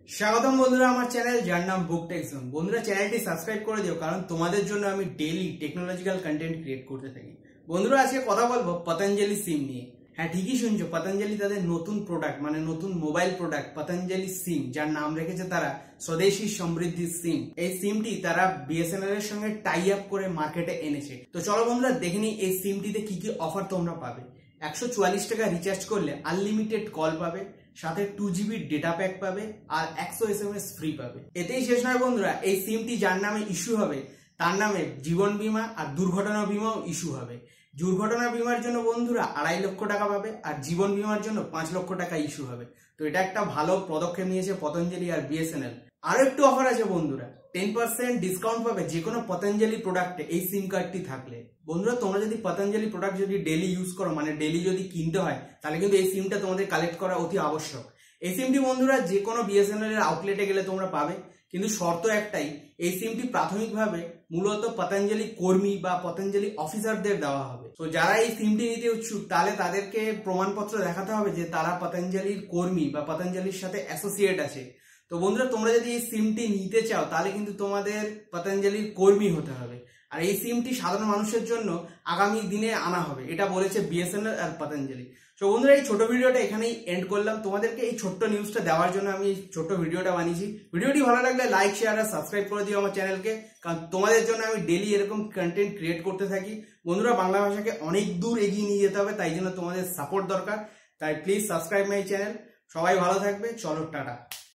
স্বাগতম বন্ধুরা আমার চ্যানেল যার নাম বুক টেক জোন। বন্ধুরা চ্যানেলটি সাবস্ক্রাইব করে দিও, কারণ তোমাদের জন্য আমি ডেইলি টেকনোলজিক্যাল কন্টেন্ট ক্রিয়েট করতে থাকি। বন্ধুরা আজকে কথা বলবো পতঞ্জলি সিম নিয়ে। হ্যাঁ, ঠিকই শুনছো, পতঞ্জলি তাদের নতুন প্রোডাক্ট মানে নতুন মোবাইল প্রোডাক্ট পতঞ্জলি সিম, যার নাম রেখেছে তারা স্বদেশী সমৃদ্ধি সিম। এই সিমটি তারা বিএসএনএল এর সঙ্গে টাই আপ করে মার্কেটে এনেছে। তো চলো বন্ধুরা দেখে নিই এই সিমটিতে কি কি অফার তোমরা পাবে। 144 টাকা রিচার্জ করলে আনলিমিটেড কল পাবে, সাথে 2 GB ডেটা প্যাক পাবে আর 100 SMS ফ্রি পাবে। এতেই শেষ নয় বন্ধুরা, এই সিমটি যার নামে ইস্যু হবে তার নামে জীবন বীমা আর দুর্ঘটনা বীমাও ইস্যু হবে। দুর্ঘটনা বীমার জন্য বন্ধুরা 2.5 লক্ষ টাকা পাবে আর জীবন বীমার জন্য 5 লক্ষ টাকা ইস্যু হবে। তো এটা একটা ভালো পদক্ষেপ নিয়েছে পতঞ্জলি আর বিএসএনএল। আরো একটু অফার আছে বন্ধুরা, 10% ডিসকাউন্ট পাবে যে কোনো পতঞ্জলি প্রোডাক্টে এই সিম কার্ডটি থাকলে। বন্ধুরা তোমরা যদি পতঞ্জলি প্রোডাক্ট যদি ডেলি ইউজ করো, মানে ডেলি যদি কিনতে হয়, তাহলে কিন্তু এই সিমটা তোমাদের কালেক্ট করা অতি আবশ্যক। এই সিমটি বন্ধুরা যে কোনো বিএসএনএল এর আউটলেটে গেলে তোমরা পাবে, কিন্তু শর্ত একটাই, এই সিমটি প্রাথমিকভাবে মূলত পতঞ্জলি কর্মী বা পতঞ্জলি অফিসারদের দেওয়া হবে। তো যারা এই সিমটি নিতে উৎসুক তাহলে তাদেরকে প্রমাণপত্র দেখাতে হবে যে তারা পতঞ্জলির কর্মী বা পতঞ্জলির সাথে অ্যাসোসিয়েট আছে। তো বন্ধুরা তোমরা যদি এই সিমটি নিতে চাও তাহলে কিন্তু তোমাদের পতঞ্জলির কর্মী হতে হবে। আর এই সিমটি সাধারণ মানুষের জন্য আগামী দিনে আনা হবে, এটা বলেছে বিএসএনএল আর পতঞ্জলি। তো বন্ধুরা এই ছোট ভিডিওটা এখানেই এন্ড করলাম। তোমাদেরকে এই ছোট্ট নিউজটা দেওয়ার জন্য আমি এই ছোট্ট ভিডিওটা বানিয়েছি। ভিডিওটি ভালো লাগলে লাইক, শেয়ার আর সাবস্ক্রাইব করে দিও আমার চ্যানেলকে, কারণ তোমাদের জন্য আমি ডেলি এরকম কন্টেন্ট ক্রিয়েট করতে থাকি। বন্ধুরা বাংলা ভাষাকে অনেক দূর এগিয়ে নিয়ে যেতে হবে, তাই জন্য তোমাদের সাপোর্ট দরকার। তাই প্লিজ সাবস্ক্রাইব মাই চ্যানেল। সবাই ভালো থাকবে, চলো টাটা।